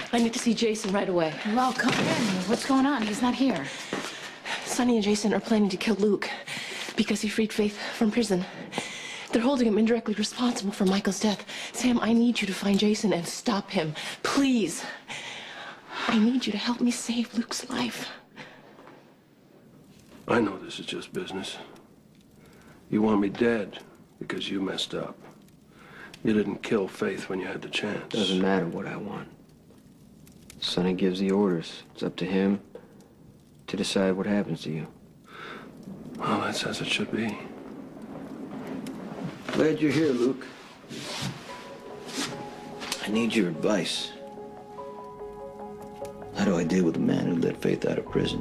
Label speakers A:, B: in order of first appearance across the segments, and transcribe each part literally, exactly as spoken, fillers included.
A: I need to see Jason right away.
B: Well, come in. What's going on? He's not here.
A: Sonny and Jason are planning to kill Luke because he freed Faith from prison. They're holding him indirectly responsible for Michael's death. Sam, I need you to find Jason and stop him. Please. I need you to help me save Luke's life.
C: I know this is just business. You want me dead because you messed up. You didn't kill Faith when you had the chance.
D: Doesn't matter what I want. Sonny gives the orders. It's up to him to decide what happens to you.
C: Well, that's as it should be.
E: Glad you're here, Luke. I need your advice. How do I deal with a man who let Faith out of prison?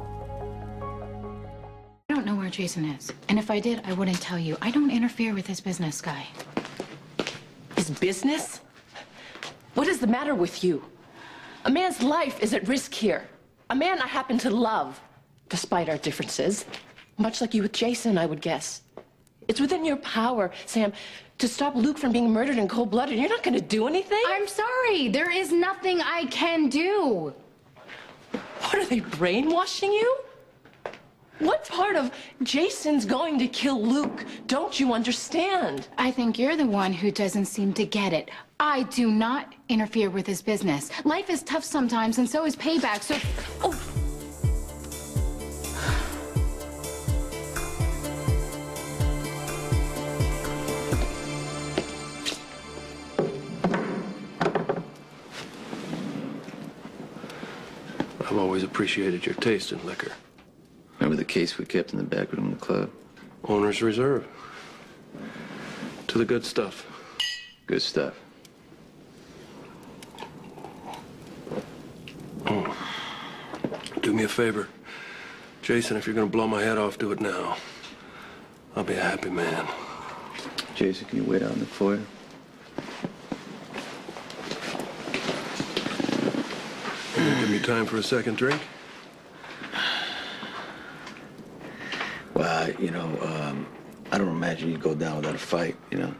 B: I don't know where Jason is. And if I did, I wouldn't tell you. I don't interfere with his business, Guy.
A: His business? What is the matter with you? A man's life is at risk here. A man I happen to love, despite our differences. Much like you with Jason, I would guess. It's within your power, Sam, to stop Luke from being murdered in cold-blooded. You're not going to do anything?
B: I'm sorry. There is nothing I can do.
A: What, are they brainwashing you? What part of Jason's going to kill Luke don't you understand?
B: I think you're the one who doesn't seem to get it. I do not interfere with his business. Life is tough sometimes, and so is payback, so... Oh.
C: I've always appreciated your taste in liquor.
E: Remember the case we kept in the back room of the club?
C: Owner's reserve. To the good stuff.
E: Good stuff.
C: Oh. Do me a favor. Jason, if you're gonna blow my head off, do it now. I'll be a happy man.
E: Jason, can you wait out in the foyer?
C: You gonna give me time for a second drink?
E: Well, you know, um, I don't imagine you'd go down without a fight, you know?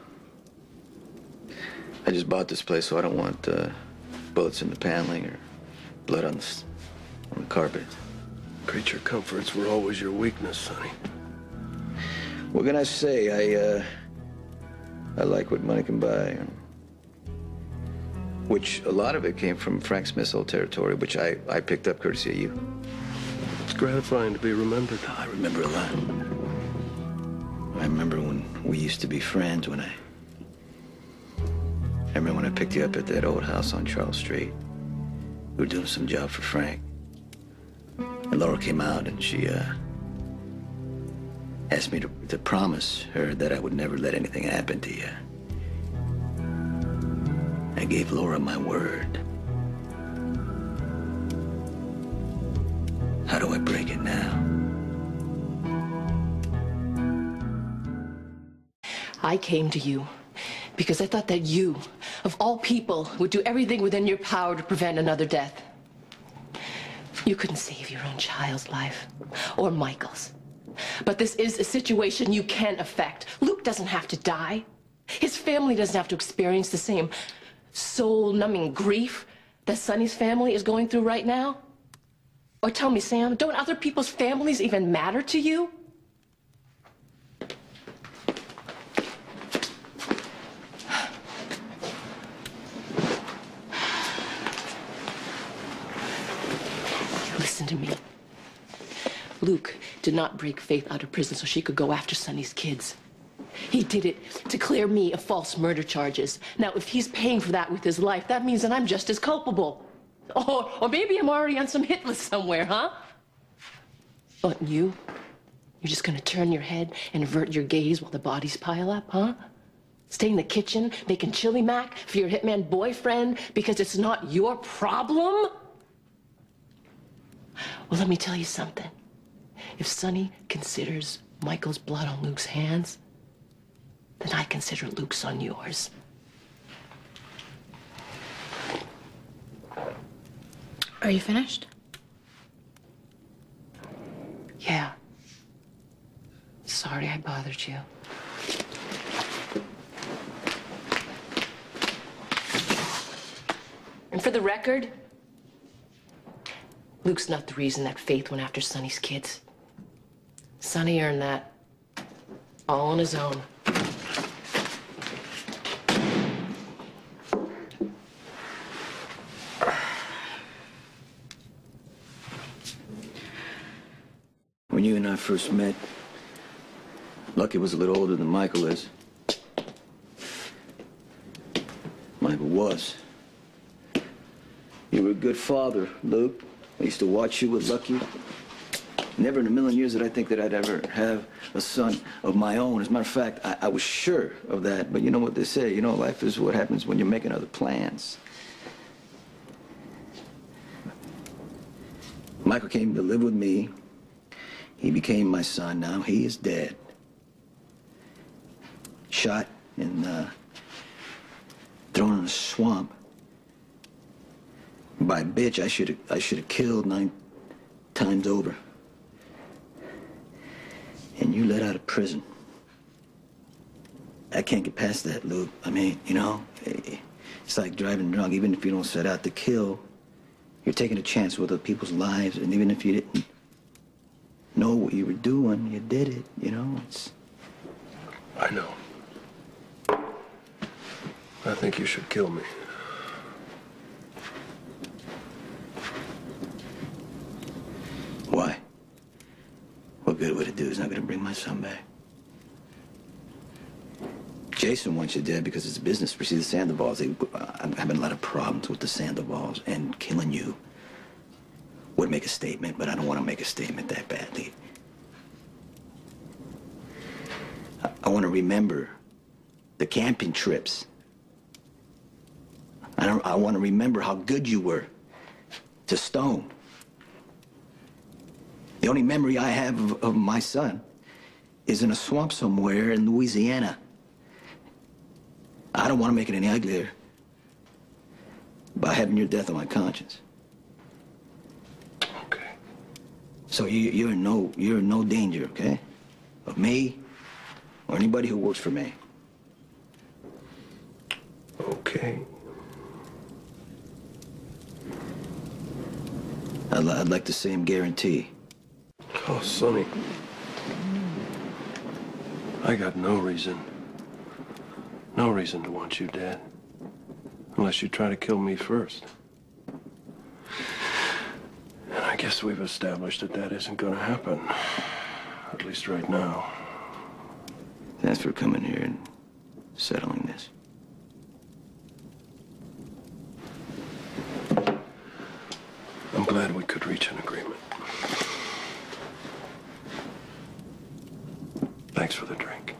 E: I just bought this place, so I don't want uh, bullets in the paneling or blood on the, on the carpet.
C: Creature comforts were always your weakness, Sonny.
E: What can I say? I, uh, I like what money can buy. Which, a lot of it came from Frank Smith's old territory, which I, I picked up courtesy of you.
C: It's gratifying to be remembered.
E: I remember a lot. I remember when we used to be friends, when I... I remember when I picked you up at that old house on Charles Street. We were doing some job for Frank. And Laura came out and she, uh... asked me to, to promise her that I would never let anything happen to you. I gave Laura my word. How do I break it now?
A: I came to you because I thought that you, of all people, would do everything within your power to prevent another death. You couldn't save your own child's life, or Michael's. But this is a situation you can affect. Luke doesn't have to die. His family doesn't have to experience the same soul-numbing grief that Sonny's family is going through right now. Or tell me, Sam, don't other people's families even matter to you? Listen to me. Luke did not break Faith out of prison so she could go after Sonny's kids. He did it to clear me of false murder charges. Now, if he's paying for that with his life, that means that I'm just as culpable. Or, or maybe I'm already on some hit list somewhere, huh? But you? You're just gonna turn your head and avert your gaze while the bodies pile up, huh? Stay in the kitchen making chili mac for your hitman boyfriend because it's not your problem? Well, let me tell you something. If Sonny considers Michael's blood on Luke's hands, then I consider Luke's on yours.
B: Are you finished?
A: Yeah. Sorry I bothered you. And for the record, Luke's not the reason that Faith went after Sonny's kids. Sonny earned that all on his own.
E: When you and I first met, Lucky was a little older than Michael is. Michael was. You were a good father, Luke. I used to watch you with Lucky. Never in a million years did I think that I'd ever have a son of my own. As a matter of fact, I, I was sure of that. But you know what they say, you know, life is what happens when you're making other plans. Michael came to live with me. He became my son. Now he is dead. Shot and uh, thrown in a swamp by a bitch I should have I should have killed nine times over. And you let out of prison. I can't get past that, Luke. I mean, you know, it's like driving drunk. Even if you don't set out to kill, you're taking a chance with other people's lives. And even if you didn't know what you were doing, you did it, you know? It's...
C: I know. I think you should kill me.
E: Why? What good would it do? It's not going to bring my son back. Jason wants you dead because it's business. You see, the Sandoval's, they, I'm having a lot of problems with the Sandoval's, and killing you would make a statement, but I don't want to make a statement that badly. I, I want to remember the camping trips. I, don't, I want to remember how good you were to Stone. The only memory I have of, of my son is in a swamp somewhere in Louisiana. I don't want to make it any uglier by having your death on my conscience.
C: Okay.
E: So you, you're in no, you're in no danger, okay? Of me or anybody who works for me.
C: Okay.
E: I'd, I'd like the same guarantee.
C: Oh, Sonny. I got no reason. No reason to want you dead. Unless you try to kill me first. And I guess we've established that that isn't going to happen. At least right now.
E: Thanks for coming here and settling this.
C: I'm glad we could reach an agreement. Thanks for the drink.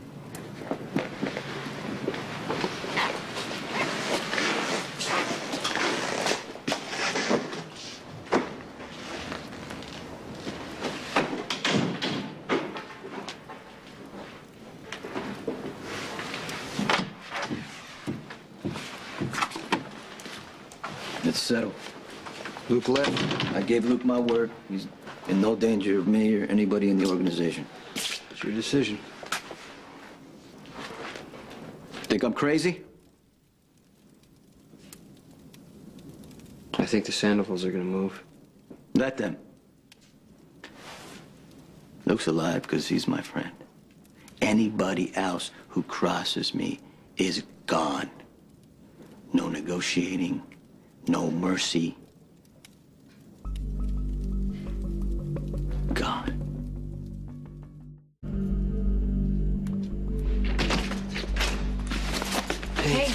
E: It's settled. Luke left. I gave Luke my word. He's in no danger of me or anybody in the organization.
D: It's your decision.
E: Think I'm crazy?
D: I think the Sandovals are gonna move.
E: Let them. Luke's alive because he's my friend. Anybody else who crosses me is gone. No negotiating, no mercy. Gone.
B: Hey.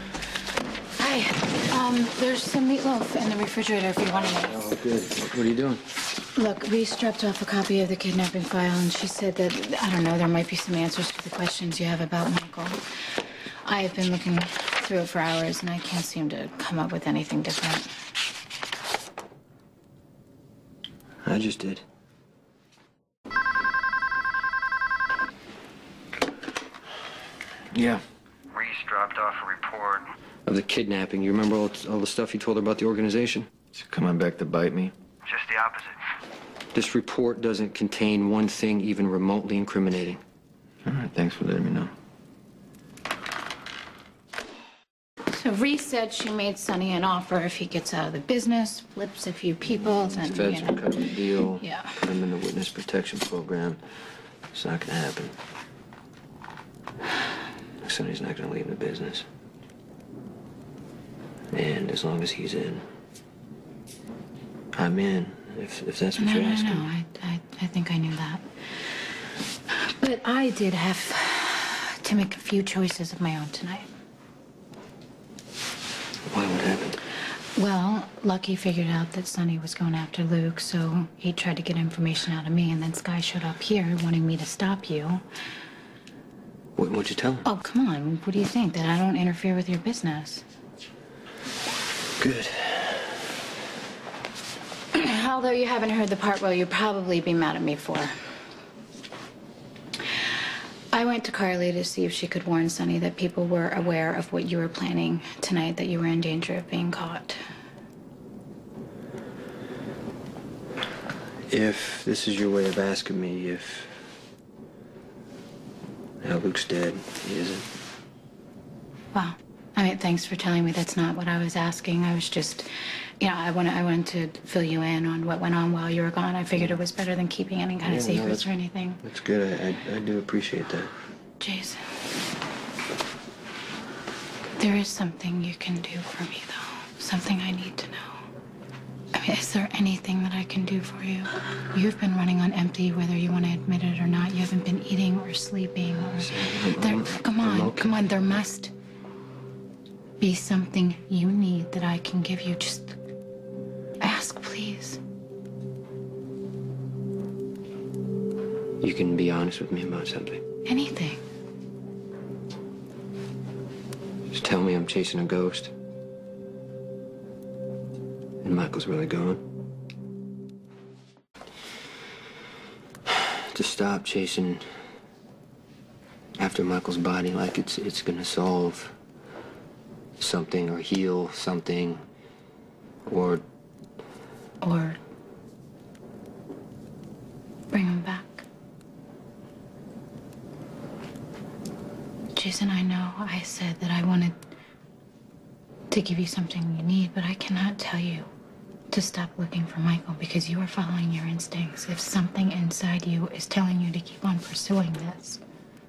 B: Hi. Um, there's some meatloaf in the refrigerator if you want to eat.
D: Oh, good. What are you doing?
B: Look, we strapped off a copy of the kidnapping file, and she said that, I don't know, there might be some answers to the questions you have about Michael. I have been looking through it for hours, and I can't seem to come up with anything different.
D: I just did. Yeah.
F: Reese dropped off a report.
D: Of the kidnapping. You remember all, all the stuff you told her about the organization?
G: It's coming back to bite me.
F: Just the opposite.
D: This report doesn't contain one thing even remotely incriminating.
G: All right, thanks for letting me know.
B: So Reese said she made Sonny an offer if he gets out of the business, flips a few people, then,
D: Feds
B: you
D: will
B: know.
D: cut the deal.
B: Yeah.
D: Put him in the witness protection program. It's not gonna happen. Sonny's not gonna leave the business. And as long as he's in, I'm in, if, if that's what
B: No,
D: you're
B: no,
D: asking.
B: no, I, I, I think I knew that. But I did have to make a few choices of my own tonight.
D: Why, what happened?
B: Well, Lucky figured out that Sonny was going after Luke, so he tried to get information out of me, and then Sky showed up here wanting me to stop you.
D: What, what'd you tell him?
B: Oh, come on. What do you think? That I don't interfere with your business?
D: Good.
B: Although you haven't heard the part where you'll probably be mad at me for. I went to Carly to see if she could warn Sonny that people were aware of what you were planning tonight, that you were in danger of being caught.
D: If this is your way of asking me if... Now Luke's dead, he isn't.
B: Well, I mean, thanks for telling me that's not what I was asking. I was just, you know, I wanted, I wanted to fill you in on what went on while you were gone. I figured it was better than keeping any kind of
D: Yeah, no,
B: secrets
D: that's-
B: or anything.
D: That's good, I, I, I do appreciate that.
B: Jason, there is something you can do for me, though. Something I need to know. I mean, is there anything that I can do for you? You've been running on empty, whether you want to admit it or not. You haven't been eating or sleeping or... There, come on,
D: okay.
B: come on. There must be something you need that I can give you. Just ask, please.
D: You can be honest with me about something.
B: Anything.
D: Just tell me I'm chasing a ghost. And Michael's really gone. To stop chasing after Michael's body like it's it's gonna solve something or heal something or
B: Or bring him back. Jason, I know I said that I wanted to give you something you need, but I cannot tell you to stop looking for Michael because you are following your instincts. If something inside you is telling you to keep on pursuing this,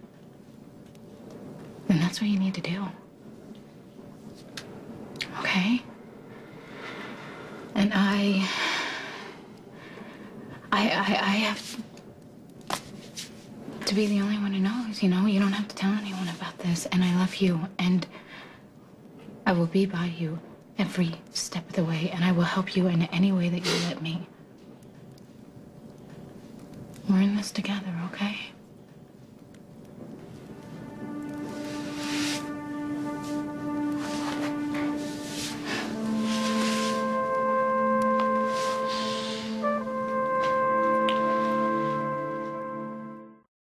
B: then that's what you need to do. Okay? And I... I, I, I have to be the only one who knows, you know? You don't have to tell anyone about this, and I love you, and I will be by you every step of the way, and I will help you in any way that you let me. We're in this together, okay?